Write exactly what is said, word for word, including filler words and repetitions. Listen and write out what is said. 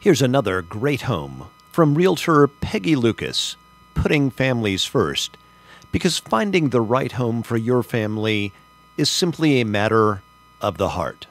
Here's another great home from Realtor Peggy Lucas, putting families first, because finding the right home for your family is simply a matter of the heart.